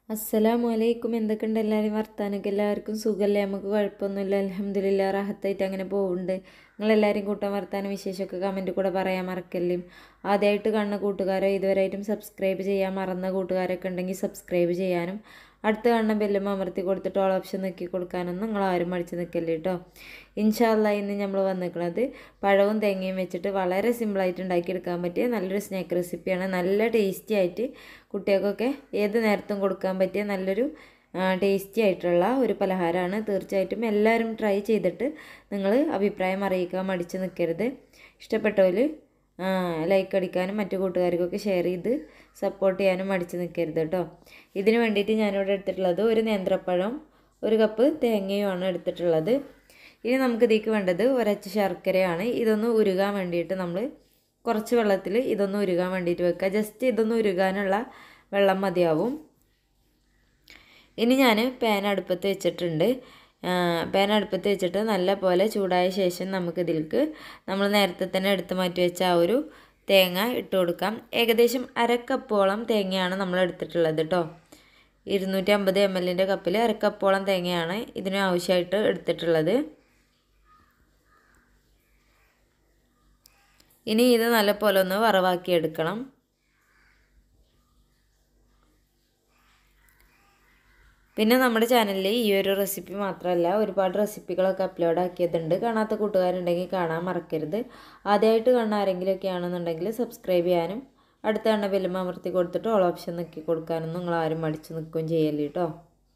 അസ്സലാമു അലൈക്കും. എന്തൊക്കെയുണ്ട് എല്ലാവരും വർത്താനൊക്കെ? എല്ലാവർക്കും സുഖമല്ലേ? നമുക്ക് കുഴപ്പമൊന്നുമില്ല, അൽഹംദുലില്ലാ. റാഹത്തായിട്ട് അങ്ങനെ പോകുന്നുണ്ട്. നിങ്ങളെല്ലാവരും കൂട്ടാൻ വർത്താനം വിശേഷമൊക്കെ കമൻറ്റ് കൂടെ പറയാൻ മറക്കല്ലേ. ആദ്യമായിട്ട് കാണുന്ന കൂട്ടുകാരോ ഇതുവരെയായിട്ടും സബ്സ്ക്രൈബ് ചെയ്യാൻ മറന്ന കൂട്ടുകാരൊക്കെ ഉണ്ടെങ്കിൽ സബ്സ്ക്രൈബ് ചെയ്യാനും അടുത്ത് കാണുന്ന ബെല്ലും അമർത്തി കൊടുത്തിട്ട് ഓൾ ഓപ്ഷൻ നോക്കി കൊടുക്കാനൊന്നും നിങ്ങളാരും മടിച്ച് നിൽക്കല്ലേ കേട്ടോ. ഇൻഷാ അല്ലാ ഇന്ന് നമ്മൾ വന്നിരിക്കുന്നത് പഴവും തേങ്ങയും വെച്ചിട്ട് വളരെ സിമ്പിളായിട്ട് ഉണ്ടാക്കിയെടുക്കാൻ പറ്റിയ നല്ലൊരു സ്നാക്ക് റെസിപ്പിയാണ്. നല്ല ടേസ്റ്റി ആയിട്ട് കുട്ടികൾക്കൊക്കെ ഏത് നേരത്തും കൊടുക്കാൻ പറ്റിയ നല്ലൊരു ടേസ്റ്റി ആയിട്ടുള്ള ഒരു പലഹാരമാണ്. തീർച്ചയായിട്ടും എല്ലാവരും ട്രൈ ചെയ്തിട്ട് നിങ്ങൾ അഭിപ്രായം അറിയിക്കാൻ മടിച്ച് നിൽക്കരുത്. ഇഷ്ടപ്പെട്ടവർ ലൈക്ക് അടിക്കാനും മറ്റു കൂട്ടുകാർക്കൊക്കെ ഷെയർ ചെയ്ത് സപ്പോർട്ട് ചെയ്യാനും മടിച്ച് നിൽക്കരുത് കേട്ടോ. ഇതിന് വേണ്ടിയിട്ട് ഞാനിവിടെ എടുത്തിട്ടുള്ളത് ഒരു നേന്ത്രപ്പഴം, ഒരു കപ്പ് തേങ്ങയുമാണ് എടുത്തിട്ടുള്ളത്. ഇനി നമുക്ക് ഇതിലേക്ക് വേണ്ടത് ഒരച്ച് ശർക്കരയാണ്. ഇതൊന്ന് ഉരുകാൻ വേണ്ടിയിട്ട് നമ്മൾ കുറച്ച് വെള്ളത്തിൽ ഇതൊന്ന് ഉരുകാൻ വേണ്ടിയിട്ട് വെക്കുക. ജസ്റ്റ് ഇതൊന്ന് ഉരുകാനുള്ള വെള്ളം മതിയാവും. ഇനി ഞാൻ പാൻ അടുപ്പത്ത് വെച്ചിട്ടുണ്ട്. പാൻ അടുപ്പത്ത് വെച്ചിട്ട് നല്ല പോലെ ചൂടായ ശേഷം നമുക്കിതിലേക്ക് നമ്മൾ നേരത്തെ തന്നെ എടുത്ത് മാറ്റി വെച്ച ആ ഒരു തേങ്ങ ഇട്ട് കൊടുക്കാം. ഏകദേശം അരക്കപ്പോളം തേങ്ങയാണ് നമ്മൾ എടുത്തിട്ടുള്ളത് കേട്ടോ. 250 ml കപ്പിൽ അരക്കപ്പോളം തേങ്ങയാണ് ഇതിന് ആവശ്യമായിട്ട് എടുത്തിട്ടുള്ളത്. ഇനി ഇത് നല്ലപോലെ ഒന്ന് വറവാക്കി എടുക്കണം. പിന്നെ നമ്മുടെ ചാനലിൽ ഈ ഒരു റെസിപ്പി മാത്രമല്ല ഒരുപാട് റെസിപ്പികളൊക്കെ അപ്ലോഡ് ആക്കിയതുണ്ട്. കാണാത്ത കൂട്ടുകാരുണ്ടെങ്കിൽ കാണാൻ മറക്കരുത്. ആദ്യമായിട്ട് കാണുന്ന ആരെങ്കിലുമൊക്കെ ആണെന്നുണ്ടെങ്കിൽ സബ്സ്ക്രൈബ് ചെയ്യാനും അടുത്ത കാണുന്ന ബെല്ലും അമർത്തി കൊടുത്തിട്ട് ഓൾ ഓപ്ഷൻ നോക്കി കൊടുക്കാനൊന്നും നിങ്ങളാരും മടിച്ച് നിൽക്കുകയും ചെയ്യല്ലേ കേട്ടോ.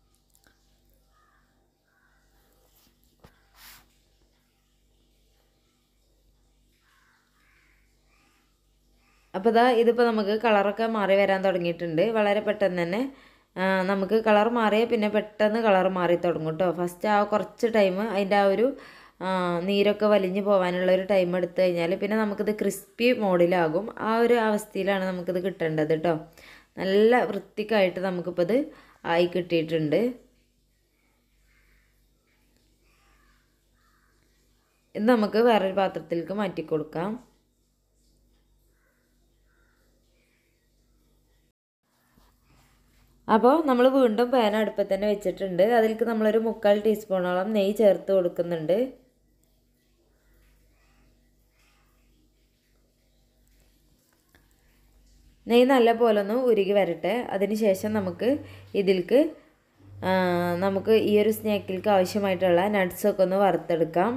അപ്പോൾ ഇതിപ്പോൾ നമുക്ക് കളറൊക്കെ മാറി വരാൻ തുടങ്ങിയിട്ടുണ്ട്. വളരെ പെട്ടെന്ന് തന്നെ നമുക്ക് കളർ മാറിയാൽ പിന്നെ പെട്ടെന്ന് കളർ മാറി തുടങ്ങും കേട്ടോ. ഫസ്റ്റ് ആ കുറച്ച് ടൈം അതിൻ്റെ ആ ഒരു നീരൊക്കെ വലിഞ്ഞ് പോകാനുള്ള ഒരു ടൈം എടുത്തു കഴിഞ്ഞാൽ പിന്നെ നമുക്കിത് ക്രിസ്പി മോഡിലാകും. ആ ഒരു അവസ്ഥയിലാണ് നമുക്കിത് കിട്ടേണ്ടത് കേട്ടോ. നല്ല വൃത്തിക്കായിട്ട് നമുക്കിപ്പോൾ ഇത് ആയി കിട്ടിയിട്ടുണ്ട്. ഇത് നമുക്ക് വേറൊരു പാത്രത്തിലേക്ക് മാറ്റി കൊടുക്കാം. അപ്പോൾ നമ്മൾ വീണ്ടും പാൻ അടുപ്പത്ത് തന്നെ വെച്ചിട്ടുണ്ട്. അതിലേക്ക് നമ്മളൊരു 3/4 ടീസ്പൂണോളം നെയ്യ് ചേർത്ത് കൊടുക്കുന്നുണ്ട്. നെയ്യ് നല്ല പോലെ ഒന്ന് ഉരുകി വരട്ടെ. അതിനുശേഷം നമുക്ക് ഇതിലേക്ക് നമുക്ക് ഈ ഒരു സ്നാക്കിലേക്ക് ആവശ്യമായിട്ടുള്ള നട്ട്സൊക്കെ ഒന്ന് വറുത്തെടുക്കാം.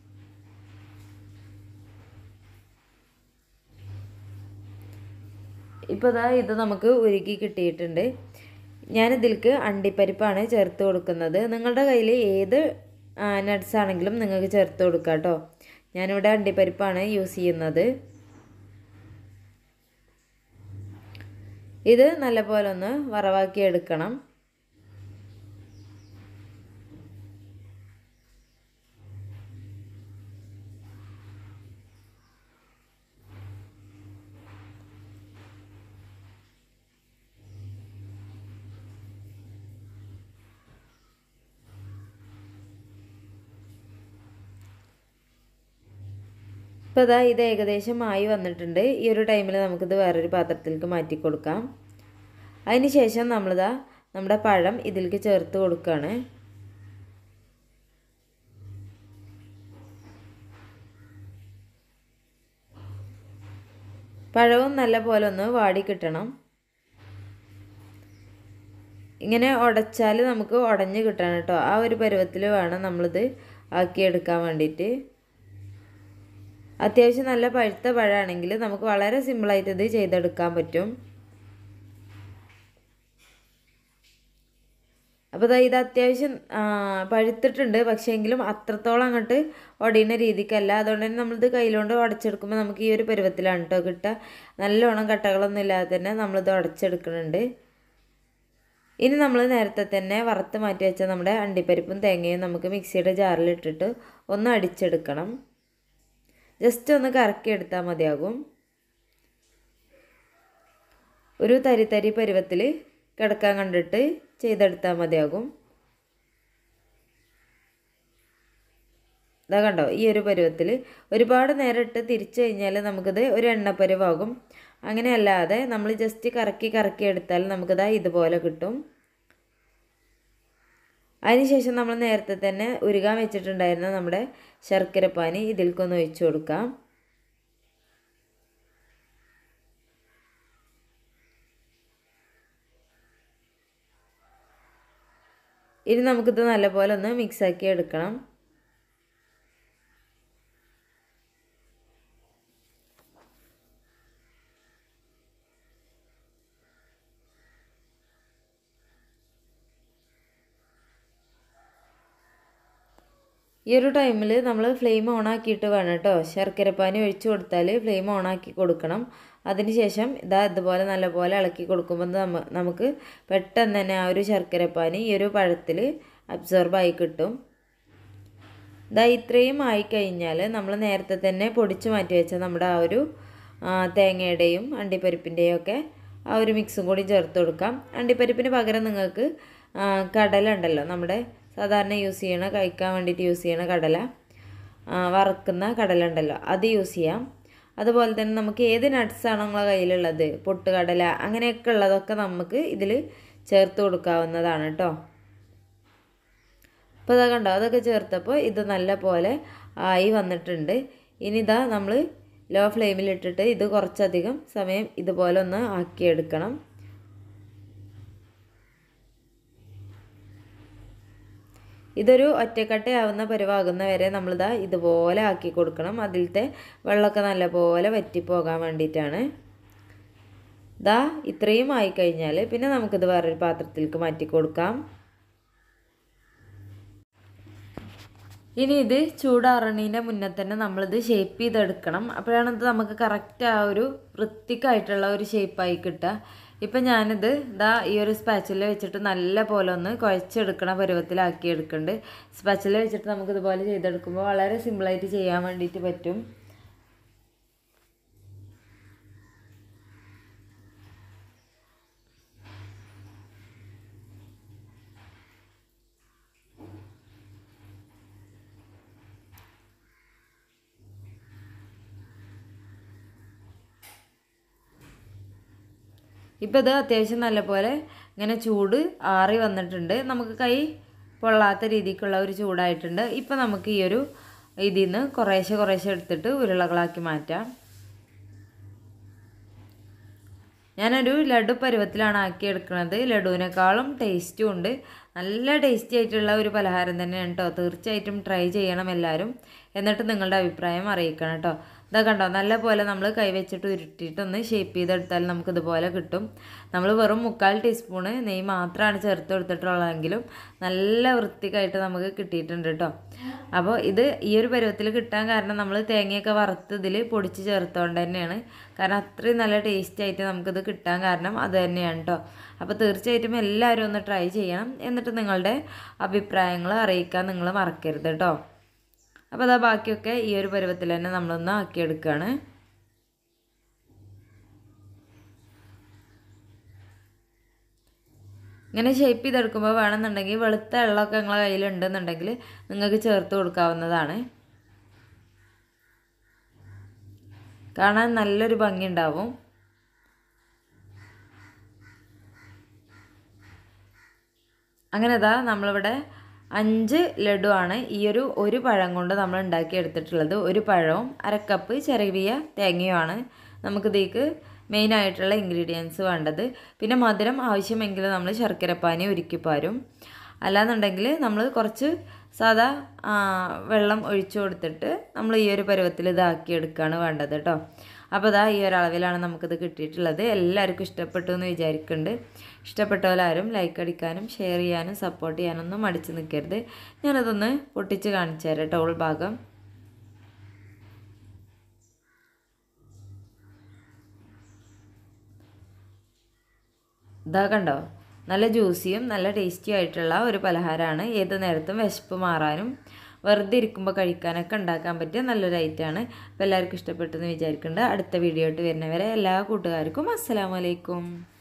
ഇപ്പോൾ ഇത് നമുക്ക് ഉരുകി കിട്ടിയിട്ടുണ്ട്. ഞാനിതിലേക്ക് അണ്ടിപ്പരിപ്പാണ് ചേർത്ത് കൊടുക്കുന്നത്. നിങ്ങളുടെ കയ്യിൽ ഏത് നട്ട്സ് ആണെങ്കിലും നിങ്ങൾക്ക് ചേർത്ത് കൊടുക്കാം കേട്ടോ. ഞാനിവിടെ അണ്ടിപ്പരിപ്പാണ് യൂസ് ചെയ്യുന്നത്. ഇത് നല്ലപോലെ ഒന്ന് വറവാക്കി എടുക്കണം. ഇപ്പോൾ ഇത് ഏകദേശം ആയി വന്നിട്ടുണ്ട്. ഈ ഒരു ടൈമിൽ നമുക്കിത് വേറൊരു പാത്രത്തിലേക്ക് മാറ്റി കൊടുക്കാം. അതിന് ശേഷം നമ്മുടെ പഴം ഇതിലേക്ക് ചേർത്ത് കൊടുക്കുകയാണ്. പഴവും നല്ല പോലെ ഒന്ന് വാടി കിട്ടണം. ഇങ്ങനെ ഉടച്ചാൽ നമുക്ക് ഉടഞ്ഞ് കിട്ടണം കേട്ടോ. ആ ഒരു പരുവത്തിൽ വേണം നമ്മളിത് ആക്കിയെടുക്കാൻ വേണ്ടിയിട്ട്. അത്യാവശ്യം നല്ല പഴുത്ത പഴമാണെങ്കിൽ നമുക്ക് വളരെ സിമ്പിളായിട്ട് ഇത് ചെയ്തെടുക്കാൻ പറ്റും. അപ്പോൾ ഇത് അത്യാവശ്യം പഴുത്തിട്ടുണ്ട്. പക്ഷേ എങ്കിലും അത്രത്തോളം അങ്ങോട്ട് ഉടയുന്ന രീതിക്കല്ല. അതുകൊണ്ട് തന്നെ നമ്മളിത് കയ്യിലുകൊണ്ട് ഉടച്ചെടുക്കുമ്പോൾ നമുക്ക് ഈ ഒരു പരുവത്തിലാണ് കേട്ടോ കിട്ടുക. നല്ലോണം കട്ടകളൊന്നും ഇല്ലാതെ തന്നെ നമ്മളിത് ഉടച്ചെടുക്കുന്നുണ്ട്. ഇനി നമ്മൾ നേരത്തെ തന്നെ വറുത്ത് മാറ്റി വെച്ച നമ്മുടെ അണ്ടിപ്പരിപ്പും തേങ്ങയും നമുക്ക് മിക്സിയുടെ ജാറിലിട്ടിട്ട് ഒന്ന് അടിച്ചെടുക്കണം. ജസ്റ്റ് ഒന്ന് കറക്കി എടുത്താൽ മതിയാകും. ഒരു തരി പരുവത്തിൽ കിടക്കാൻ കണ്ടിട്ട് ചെയ്തെടുത്താൽ മതിയാകും. ഇതാ കണ്ടോ, ഈ ഒരു പരുവത്തിൽ. ഒരുപാട് നേരം ഇട്ട് തിരിച്ചു കഴിഞ്ഞാൽ നമുക്കിത് ഒരു എണ്ണപ്പരുവാകും. അങ്ങനെയല്ലാതെ നമ്മൾ ജസ്റ്റ് കറക്കി എടുത്താൽ നമുക്കിതാ ഇതുപോലെ കിട്ടും. അതിനുശേഷം നമ്മൾ നേരത്തെ തന്നെ ഉരുകാൻ വെച്ചിട്ടുണ്ടായിരുന്ന നമ്മുടെ ശർക്കരപ്പാനി ഇതിൽക്കൊന്ന് ഒഴിച്ചു കൊടുക്കാം. ഇനി നമുക്കിത് നല്ലപോലെ ഒന്ന് മിക്സാക്കി എടുക്കണം. ഈ ഒരു ടൈമിൽ നമ്മൾ ഫ്ലെയിം ഓണാക്കിയിട്ട് വേണം കേട്ടോ. ശർക്കരപ്പാനി ഒഴിച്ചു കൊടുത്താൽ ഫ്ലെയിം ഓണാക്കി കൊടുക്കണം. അതിനുശേഷം ഇതുപോലെ നല്ലപോലെ ഇളക്കി കൊടുക്കുമ്പോൾ നമുക്ക് പെട്ടെന്ന് തന്നെ ആ ഒരു ശർക്കരപ്പാനി ഈ ഒരു പഴത്തിൽ അബ്സോർബായി കിട്ടും. ഇത്രയും ആയിക്കഴിഞ്ഞാൽ നമ്മൾ നേരത്തെ തന്നെ പൊടിച്ച് മാറ്റി വെച്ച നമ്മുടെ ആ ഒരു തേങ്ങയുടെയും അണ്ടിപ്പരിപ്പിൻ്റെയും ഒക്കെ ആ ഒരു മിക്സും കൂടി ചേർത്ത് കൊടുക്കാം. അണ്ടിപ്പരിപ്പിന് പകരം നിങ്ങൾക്ക് കടല ഉണ്ടല്ലോ, നമ്മുടെ സാധാരണ യൂസ് ചെയ്യണ കഴിക്കാൻ വേണ്ടിയിട്ട് യൂസ് ചെയ്യണ കടല, വറുക്കുന്ന കടല ഉണ്ടല്ലോ, അത് യൂസ് ചെയ്യാം. അതുപോലെ തന്നെ നമുക്ക് ഏത് നട്ട്സാണോ നിങ്ങളെ കയ്യിലുള്ളത്, പൊട്ടുകടല അങ്ങനെയൊക്കെ ഉള്ളതൊക്കെ നമുക്ക് ഇതിൽ ചേർത്ത് കൊടുക്കാവുന്നതാണ് കേട്ടോ. അപ്പോൾ ഇതാ കണ്ടോ, അതൊക്കെ ചേർത്തപ്പോൾ ഇത് നല്ല പോലെ ആയി വന്നിട്ടുണ്ട്. ഇനി നമ്മൾ ലോ ഫ്ലെയിമിലിട്ടിട്ട് ഇത് കുറച്ചധികം സമയം ഇതുപോലെ ഒന്ന് ആക്കിയെടുക്കണം. ഇതൊരു ഒറ്റക്കട്ടയാവുന്ന പരുവാകുന്ന വരെ നമ്മളിതാ ഇതുപോലെ ആക്കി കൊടുക്കണം. അതിലത്തെ വെള്ളമൊക്കെ നല്ലപോലെ വറ്റിപ്പോകാൻ വേണ്ടിയിട്ടാണ്. ഇത്രയും ആയിക്കഴിഞ്ഞാൽ പിന്നെ നമുക്കിത് വേറൊരു പാത്രത്തിലേക്ക് മാറ്റി കൊടുക്കാം. ഇനി ഇത് ചൂടാറണീൻ്റെ മുന്നേ തന്നെ നമ്മളിത് ഷേപ്പ് ചെയ്തെടുക്കണം. അപ്പോഴാണ് ഇത് നമുക്ക് കറക്റ്റ് ആ ഒരു വൃത്തിക്കായിട്ടുള്ള ഒരു ഷേപ്പായി കിട്ടുക. ഇപ്പം ഞാനിത് ഈ ഒരു സ്പാച്ചില വെച്ചിട്ട് നല്ല പോലെ ഒന്ന് കുഴച്ചെടുക്കണ പരുവത്തിലാക്കി എടുക്കുന്നുണ്ട്. സ്പാച്ചില വെച്ചിട്ട് നമുക്കിതുപോലെ ചെയ്തെടുക്കുമ്പോൾ വളരെ സിമ്പിളായിട്ട് ചെയ്യാൻ വേണ്ടിയിട്ട് പറ്റും. ഇപ്പോൾ ഇത് അത്യാവശ്യം നല്ലപോലെ ഇങ്ങനെ ചൂട് ആറി വന്നിട്ടുണ്ട്. നമുക്ക് കൈ പൊള്ളാത്ത രീതിക്കുള്ള ഒരു ചൂടായിട്ടുണ്ട്. ഇപ്പോൾ നമുക്ക് ഈ ഒരു ഇതിൽ നിന്ന് കുറേശ്ശെ എടുത്തിട്ട് ഉരുളകളാക്കി മാറ്റാം. ഞാനൊരു ലഡു പരുവത്തിലാണ് ആക്കിയെടുക്കുന്നത്. ലഡുവിനേക്കാളും ടേസ്റ്റും ഉണ്ട്. നല്ല ടേസ്റ്റി ആയിട്ടുള്ള ഒരു പലഹാരം തന്നെയാണ് കേട്ടോ. തീർച്ചയായിട്ടും ട്രൈ ചെയ്യണം എല്ലാവരും. എന്നിട്ട് നിങ്ങളുടെ അഭിപ്രായം അറിയിക്കണം കേട്ടോ. കണ്ടോ, നല്ല പോലെ നമ്മൾ കൈവച്ചിട്ട് ഉരുട്ടിയിട്ടൊന്ന് ഷേപ്പ് ചെയ്തെടുത്താൽ നമുക്കിതുപോലെ കിട്ടും. നമ്മൾ വെറും 3/4 ടീസ്പൂണ് നെയ്യ് മാത്രമാണ് ചേർത്ത് കൊടുത്തിട്ടുള്ളതെങ്കിലും നല്ല വൃത്തിക്കായിട്ട് നമുക്ക് കിട്ടിയിട്ടുണ്ട് കേട്ടോ. അപ്പോൾ ഇത് ഈ ഒരു പരുവത്തിൽ കിട്ടാൻ കാരണം നമ്മൾ തേങ്ങയൊക്കെ വറുത്ത് ഇതിൽ പൊടിച്ച് ചേർത്തുകൊണ്ട് തന്നെയാണ്. കാരണം അത്രയും നല്ല ടേസ്റ്റ് ആയിട്ട് നമുക്കിത് കിട്ടാൻ കാരണം അത് തന്നെയാണ് കേട്ടോ. അപ്പോൾ തീർച്ചയായിട്ടും എല്ലാവരും ഒന്ന് ട്രൈ ചെയ്യണം. എന്നിട്ട് നിങ്ങളുടെ അഭിപ്രായങ്ങൾ അറിയിക്കാൻ നിങ്ങൾ മറക്കരുത് കേട്ടോ. അപ്പോൾ ബാക്കിയൊക്കെ ഈ ഒരു പരുവത്തിൽ തന്നെ നമ്മളൊന്ന് ആക്കിയെടുക്കുകയാണ്. ഇങ്ങനെ ഷേപ്പ് ചെയ്തെടുക്കുമ്പോൾ വേണമെന്നുണ്ടെങ്കിൽ വെളുത്ത വെള്ളമൊക്കെ നിങ്ങളുടെ കയ്യിലുണ്ടെന്നുണ്ടെങ്കിൽ നിങ്ങൾക്ക് ചേർത്ത് കൊടുക്കാവുന്നതാണ്. കാണാൻ നല്ലൊരു ഭംഗി ഉണ്ടാവും. അങ്ങനെ നമ്മളിവിടെ 5 ലഡു ആണ് ഈ ഒരു പഴം കൊണ്ട് നമ്മൾ ഉണ്ടാക്കി എടുത്തിട്ടുള്ളത്. ഒരു പഴവും 1/2 കപ്പ് ചെറിയ തേങ്ങയുമാണ് നമുക്കിതേക്ക് മെയിനായിട്ടുള്ള ഇൻഗ്രീഡിയൻസ് വേണ്ടത്. പിന്നെ മധുരം ആവശ്യമെങ്കിൽ നമ്മൾ ശർക്കരപ്പാനി ഉരുക്കിപ്പാരും. അല്ലാന്നുണ്ടെങ്കിൽ നമ്മൾ കുറച്ച് സാധാ വെള്ളം ഒഴിച്ചു കൊടുത്തിട്ട് നമ്മൾ ഈ ഒരു പരുവത്തിൽ ഇതാക്കിയെടുക്കുകയാണ് വേണ്ടത് കേട്ടോ. അപ്പോൾ ഈ ഒരളവിലാണ് നമുക്കിത് കിട്ടിയിട്ടുള്ളത്. എല്ലാവർക്കും ഇഷ്ടപ്പെട്ടു എന്ന് വിചാരിക്കുന്നുണ്ട്. ഇഷ്ടപ്പെട്ടവരാരും ലൈക്ക് അടിക്കാനും ഷെയർ ചെയ്യാനും സപ്പോർട്ട് ചെയ്യാനൊന്നും മടിച്ച് നിൽക്കരുത്. ഞാനതൊന്ന് പൊട്ടിച്ച് കാണിച്ചു തരാം കേട്ടോ. ഉൾഭാഗം കണ്ടോ, നല്ല ജ്യൂസിയും നല്ല ടേസ്റ്റി ആയിട്ടുള്ള ഒരു പലഹാരമാണ്. ഏത് നേരത്തും വിശപ്പ് മാറാനും വെറുതെ ഇരിക്കുമ്പോൾ കഴിക്കാനൊക്കെ ഉണ്ടാക്കാൻ പറ്റിയ നല്ലൊരു ഐറ്റമാണ്. അപ്പോൾ എല്ലാവർക്കും ഇഷ്ടപ്പെട്ടെന്ന് വിചാരിക്കുന്നുണ്ട്. അടുത്ത വീഡിയോ ആയിട്ട് വരുന്നവരെ എല്ലാ കൂട്ടുകാർക്കും അസ്സലാമു അലൈക്കും.